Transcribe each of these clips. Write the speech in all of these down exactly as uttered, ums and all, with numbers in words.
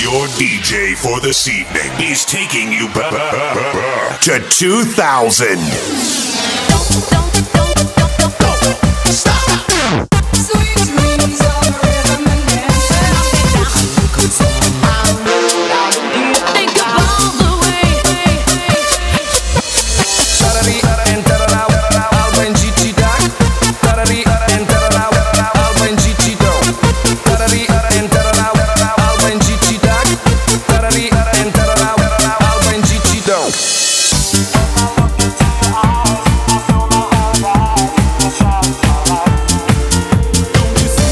Your D J for this evening is taking you back to two thousand. Don't, don't, don't, don't, don't, don't. Stop. Sweet dreams of rhythm and dance. Think of all the way. Tarari, enterra, alba in Gigi Dac. Tarari, enterra, alba in Gigi Do. Tarari, enterra, alba in Gigi Dac. Tarari, enterra, alba in Gigi Do. Don't you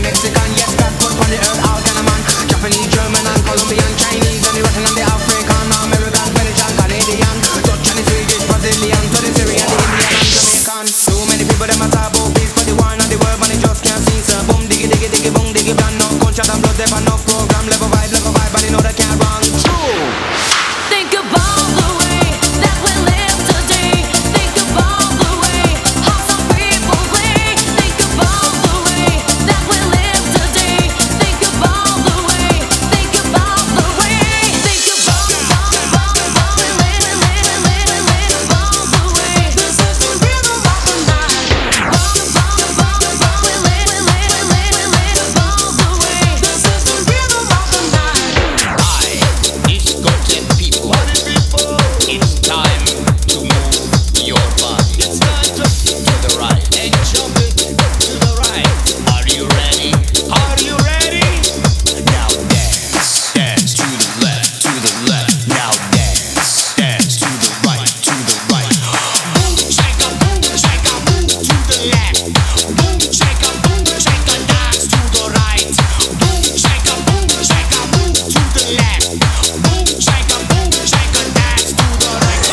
Mexican, yes, God put on the earth all kind of man. Japanese, German and Colombian, Chinese and the Russian and the African, American, Belgian, Canadian, Dutch and the Swedish, Brazilian, to the Syrian, the Indian and Jamaican. So many people them a talk about peace, but the war and the world, but they just can't see. So boom, diggy, diggy, diggy, boom, diggy, band, no gunshot and blood, there no program, level vibe, level vibe, but they know they can't run. True. Think about the way that we live today. Think about the way how some people play. Think about the way that we live today. Think about the way. Think about the way. Think about about about about we live live live live live about the way. This is the rhythm of the night. About about about about we live live live live live about the way. This is the rhythm of the night. Hi, discotheque people. It's time to move your body. It's time to to the right and jump it to the right. Are you ready? Are you ready? Now dance, dance to the left, to the left. Now dance, dance to the right, to the right. Boom shaka, boom shaka, move to the left. Boom shaka, boom shaka, dance to the right. Boom shaka, boom shaka, move to the left. Boom shaka, boom shaka, dance to the right.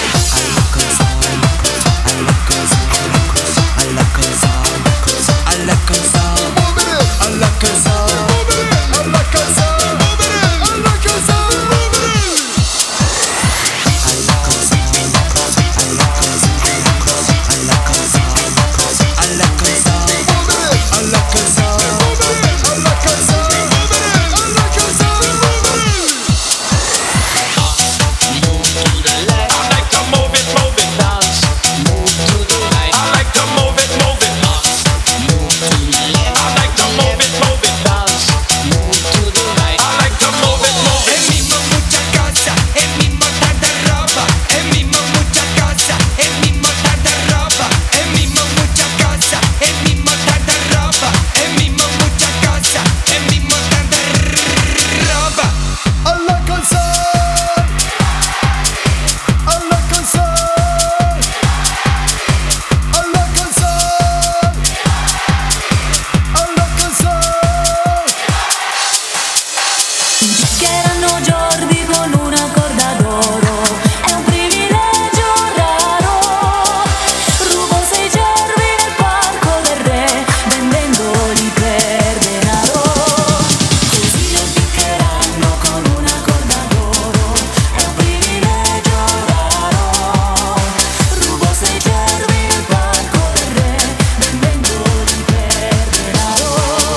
Erano giorni con una corda d'oro, è un privilegio raro. Rubo sei cervi nel parco del re, vendendoli per denaro. Così li piccheranno con una corda d'oro, è un privilegio raro. Rubo sei cervi nel parco del re, vendendoli per denaro.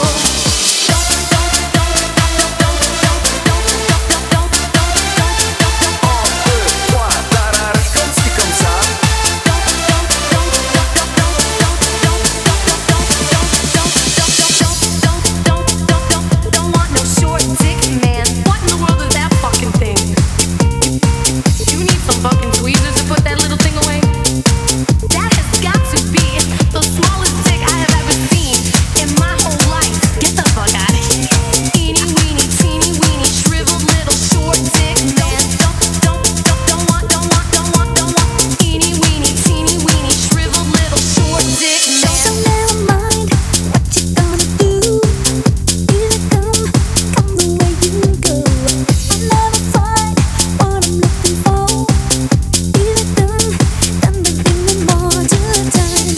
Don't want no short dick man. What in the world is that fucking thing? You need some fucking tweezers to put that little thing away. That has got to be the smallest dick I have ever seen in my whole life. Get the fuck out of here. Eeny weeny teeny weeny shriveled little short dick man. Don't don't don't don't want don't want don't want don't want eeny weeny teeny weeny shriveled little short dick man. So never mind what you gonna do. Here it come, come the way you go. I'll never find what I'm looking for. Here it done, done the thing the more to time.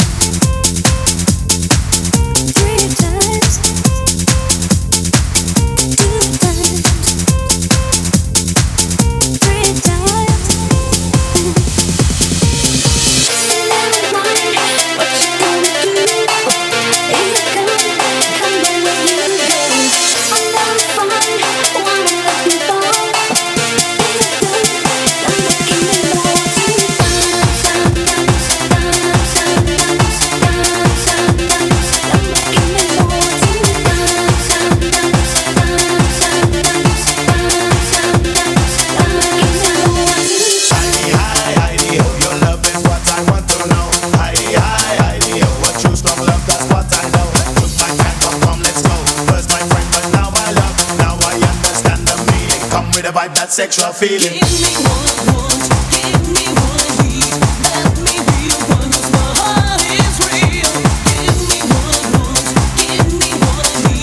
Three times, two times, three times. So never mind what you gonna do. Here it come, come the way you go. I'll never find what I'm looking for. Here it done, done the thing the more to time. Heidi, oh, your love is what I want to know. Heidi, Heidi, oh, what true strong love, that's what I know. Took my time, come, come, let's go. First my friend, but now I love. Now I understand the meaning. Come with a vibe, that sexual feeling. Give me one want, give me one need. Let me be the one 'cause my heart is real. Give me one want, give me one need.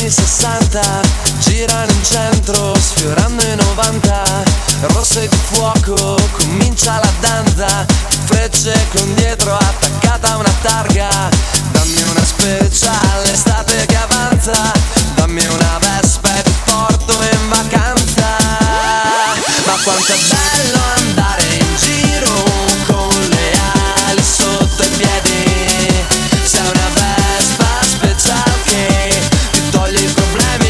anni sessanta girano in centro sfiorando i novanta. Rosse di fuoco, comincia la danza. Frecce con dietro attaccata a una targa. Dammi una speciale estate che avanza. Dammi una Vespa e ti porto in vacanza. Ma quanto è bello andare in giro con le ali sotto i piedi. Sei una Vespa speciale che ti toglie i problemi.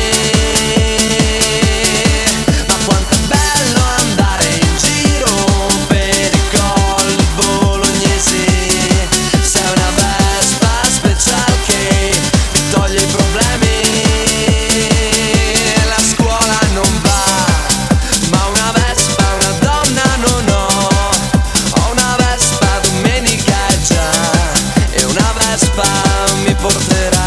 Ma quanto è bello andare in giro per i colli bolognesi. Sei una Vespa speciale che ti toglie i problemi. La scuola non va, ma una Vespa è una donna non ho. Ho una Vespa domenica è già, e una Vespa mi porterà.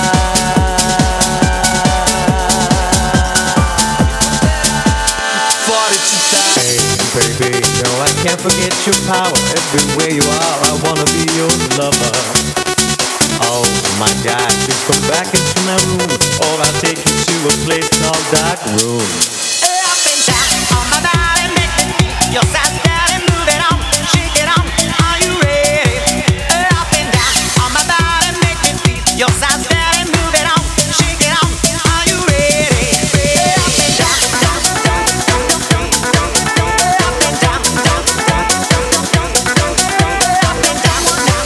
Fuori città. Hey, baby, no, I can't forget your power. Everywhere you are, I wanna be your lover. Oh my God, please come back into my room, or I'll take you to a place called Dark Room. Up and down on my body, make me feel your size, daddy, move it on, shake it on. Are you ready? Up and down on my body, make me feel your size, daddy, move it on, shake it on. Are you ready? Up and down, down, down, down, down, down, up and down, down, down, down, down, up and down, down, down, down,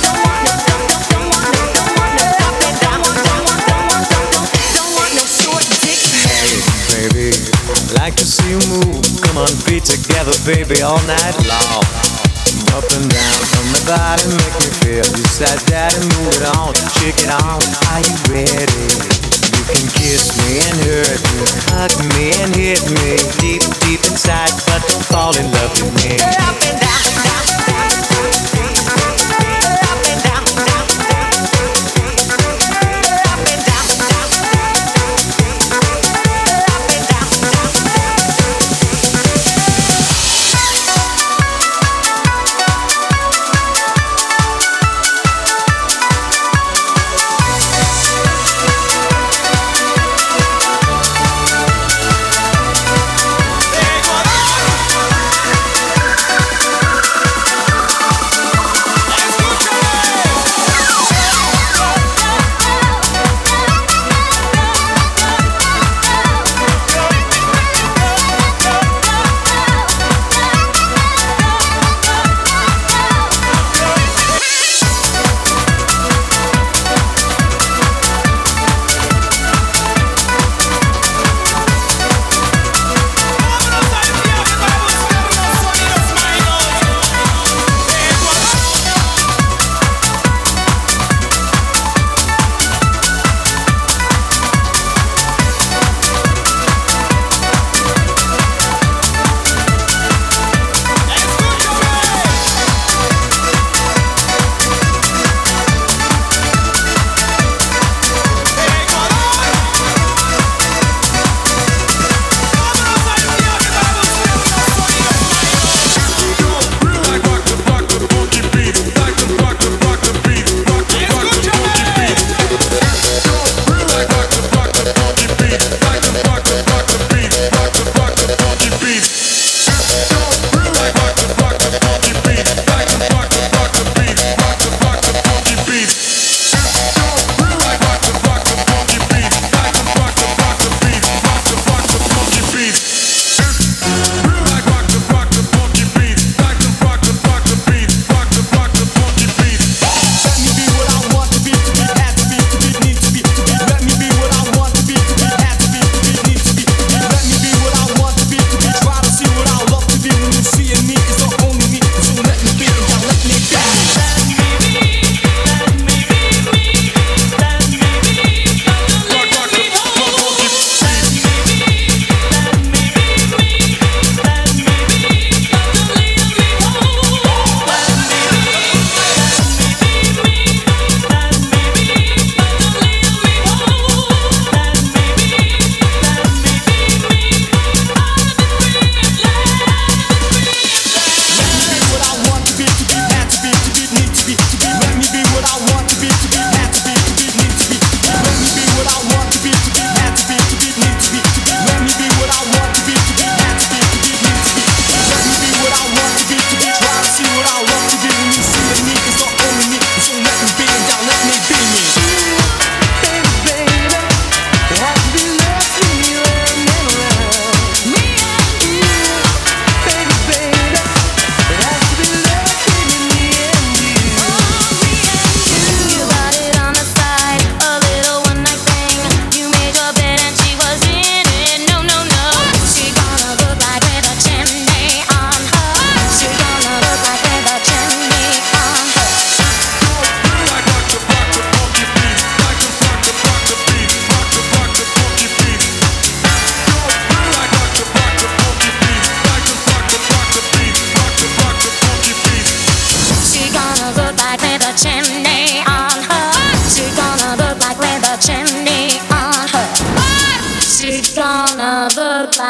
up and down, don't want no short dick. Hey, baby, like to see you move. Come on, be together, baby, all night long. Up and down on my body, make me feel you said daddy, move it on, shake it on. Are you ready? You can kiss me and hurt me, hug me and hit me deep, deep inside, but don't fall in love with me. Up and down, down, down, up and down, down, up and down, down, up and down,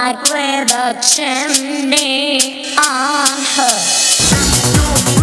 like with a chimney on her.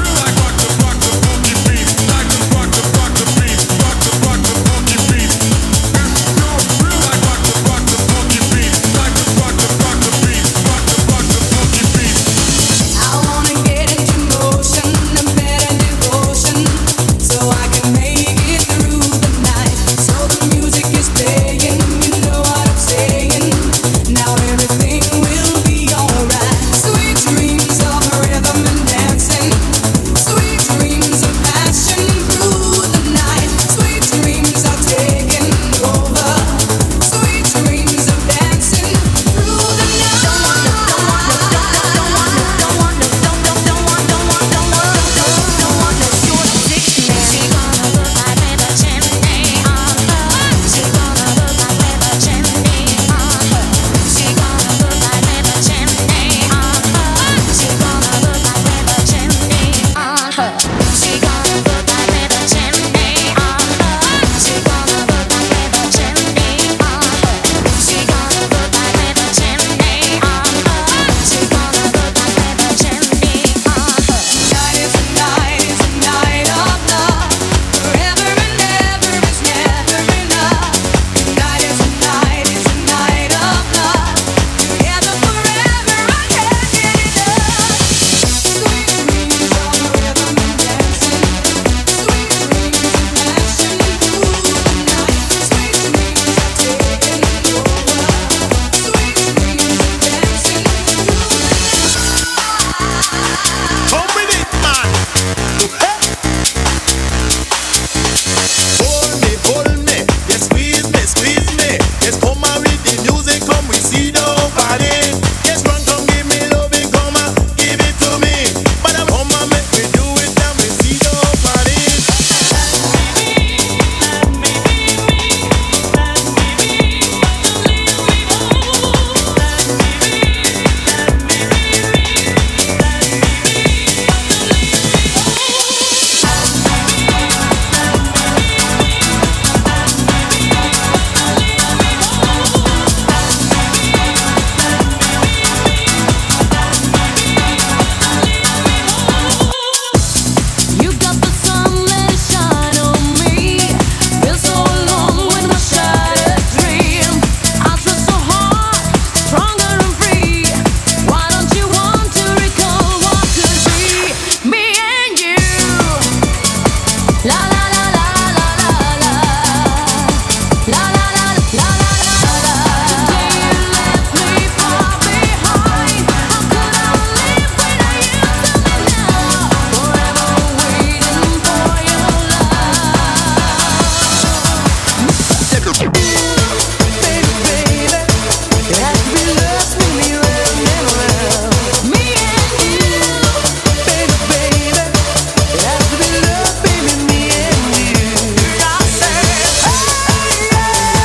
I wanna get into motion, a better devotion, so I can make it through the night. So the music is playing, you know what I'm saying. Now everything will be alright. Sweet dreams of rhythm and dancing, sweet dreams of passion through the night. Sweet dreams are taking over, sweet dreams of dancing through the night. Night is a night, is a night of love. Forever and ever is never enough. Night is a night, is a night of love. Together forever, I can't get enough. Sweet dreams of rhythm and dancing, sweet dreams of passion through the night. Sweet dreams are taking over, sweet dreams of dancing through the Come with it, man. Hold me, hold me. Yes, squeeze me, squeeze me. Yes, come out with the music, come we see the party. Yes, run, come give me loving, come on, give it to me. But I'm come and make me do it, and we see the party. You got the sunlight shine on me. Feel so alone with my shattered dream. I try so hard, stronger and free. Why don't you want to recall what could be? Me and you. La la la la la la la. La la la la la la la. Today you left me far behind. How could I live without you? Tell me now. Forever waiting for your love. baby, baby. It has to be love, spin me round and round. Me and you. Baby, baby. It has to be love, baby, me and you. I said, hey, yeah.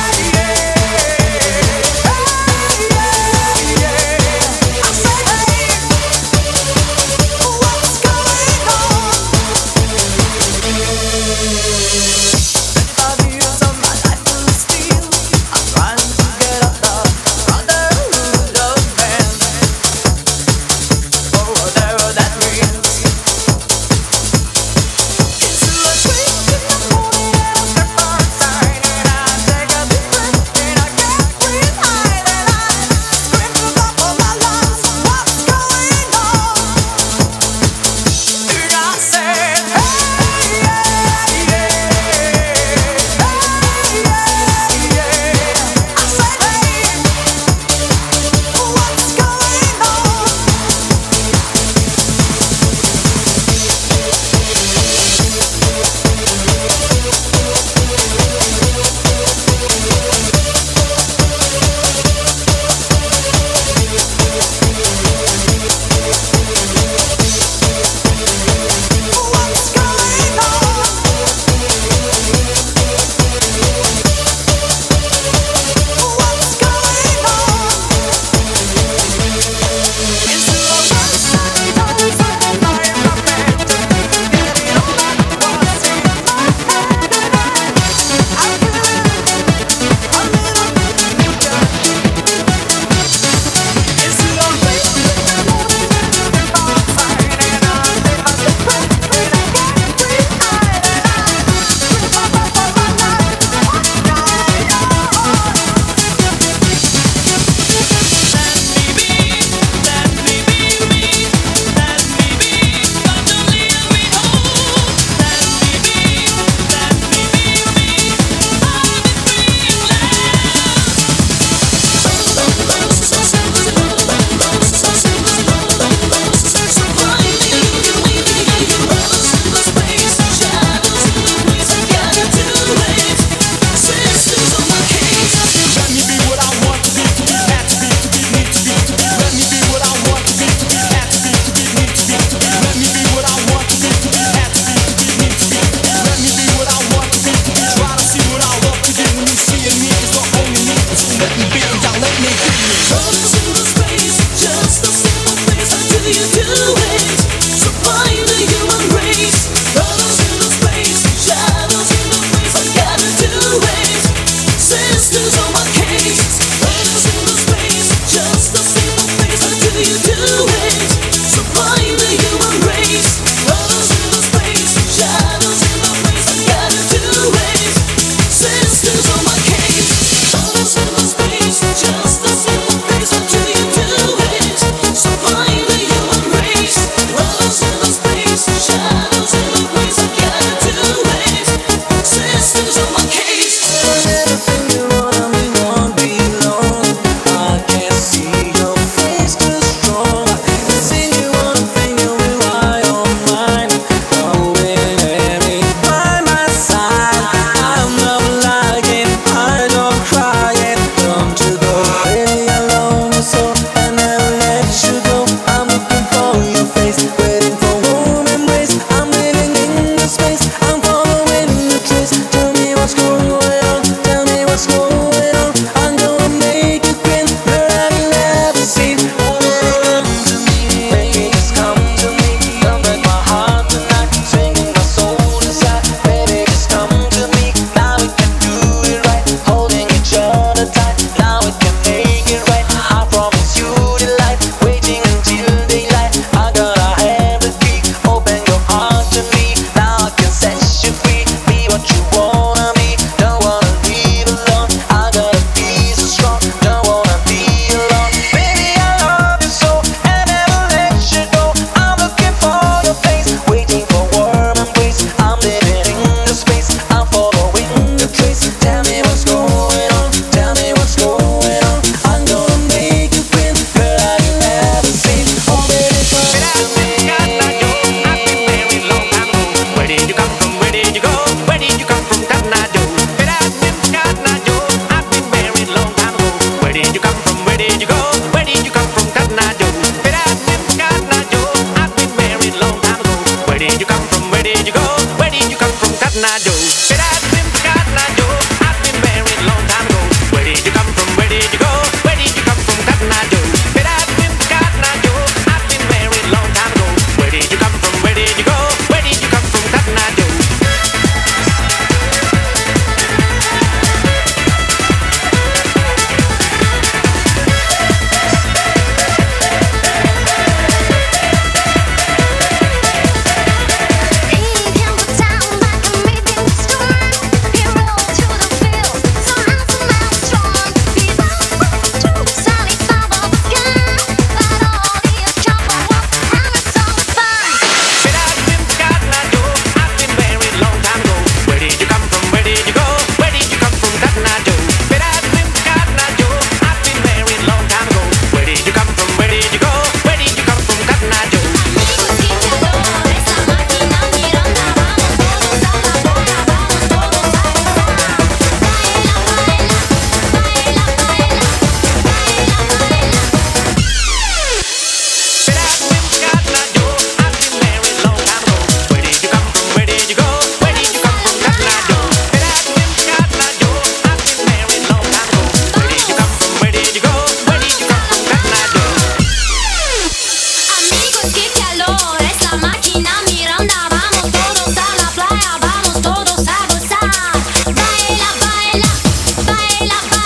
let me be, y'all let me be. Brothers in the space, just a simple face. How do you do it? Supplying the human race. Brothers in the space, shadows in the face. I gotta do it. Sisters on my case. Brothers in the space, just a simple face. How do you do it? Supplying the human race. Brothers in the space, shadows in the face. I gotta do it. Sisters on my case. Brothers in the space, just a simple face. How do you do it? Supplying the human race. Brothers in the space, shadows in the face. I gotta do it. Sisters on my case. Everything you wanna be won't be long. I can't see your face too strong. I see you wanna think you'll be right on mine. Oh, baby, by my side. I'm not lying, I don't cry it. Come to go, baby, alone, so I never let you go. I'm looking for your face, waiting for warm embrace. I'm living in the space, I'm following the trace. Tell me what's going on, tell me what's going on. I'm gonna make you grin, girl, have you ever seen? Oh, baby, come to me, baby, just come to me. Don't break my heart tonight, singing my soul inside. Baby, just come to me, now we can do it right. Holding each other tight, now we can make it right. I promise you delight, waiting until daylight. I gotta have the key, open your heart to me. Now I can set you free, be what you wanna be. Don't wanna leave alone, I gotta be so strong. Don't wanna be alone, baby, I love you so, and never let you go. I'm looking for your face, waiting for warm embrace. I'm living in the space, I'm following the trace. Tell me what's going on, tell me what's going on. I'm gonna make you grin, girl, have you ever seen? Oh, baby, come to me. I've been married long time ago. Where did you come from? Where did you go? Where did you come from, Tornado? But I've been Tornado. I've been married long time ago. Where did you come from? Where did you go? Where did you come from, Tornado? But I've been Tornado. I've been married long time ago. Where did you come from? Where did you go? Where did you come from, Tornado? But I've been Tornado. I've been married long time ago. Where did you come from? Where did you go? Where did you come from, Tornado? But I've been Tornado. I've been married long time ago. Where did you come from? Where did you go? Where did you come from, Tornado? But I've been Tornado. I've been married long time ago. Where did you come from? Where did you go? Where did you come from, Tornado? But I've been Tornado. I've been married long time ago. Where did you come from? Where did you go? Where did you come from, Tornado? But I've been Tornado. I've been married long time ago. Where did you come from? Where did you go? Where did you come from, Tornado? But I've been Tornado. I've been married long time ago. Where did you come from? Where did you go? Where did you come from, Tornado? Amigos, qué calor, es la máquina Miranda. Vamos todos a la playa, vamos todos a gozar. Baila, baila, baila, baila.